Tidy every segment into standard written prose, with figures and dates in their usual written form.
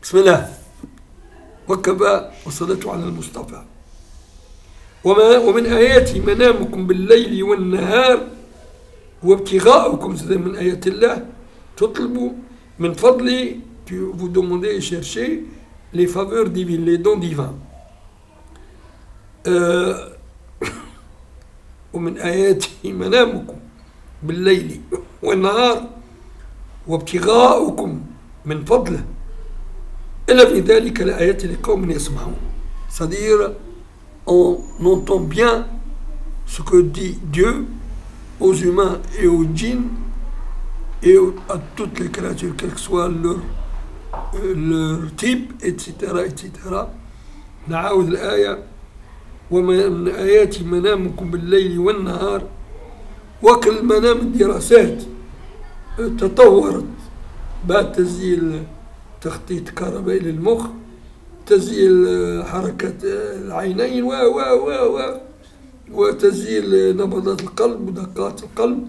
بسم الله وكفى والصلاة على المصطفى. ومن آياته منامكم بالليل والنهار وابتغاؤكم من آيات الله. تطلبوا من فضله, vous demandez et cherchez les faveurs divines, les dons divins. ومن آياته منامكم بالليل والنهار وابتغاؤكم من فضله إن في ذلك لآيات لقوم يسمعون. C'est-à-dire, on entend bien ce que dit Dieu aux humains et aux djinns et à toutes les créatures, quel que soit leur type, etc. etc. نعاود الآية ومن آيات منامكم بالليل والنهار. وكل منام الدراسات تطورت بعد تسجيل تخطيط كهربائي للمخ، تسجيل حركة العينين وتسجيل نبضات القلب ودقات القلب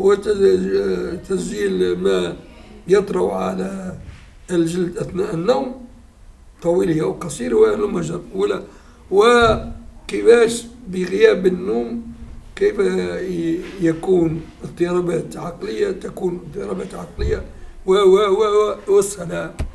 وتسجيل ما يطرأ على الجلد أثناء النوم طويله أو قصيره وهلم وكيفاش بغياب النوم كيف يكون اضطرابات عقلية، تكون اضطرابات عقلية والسلام.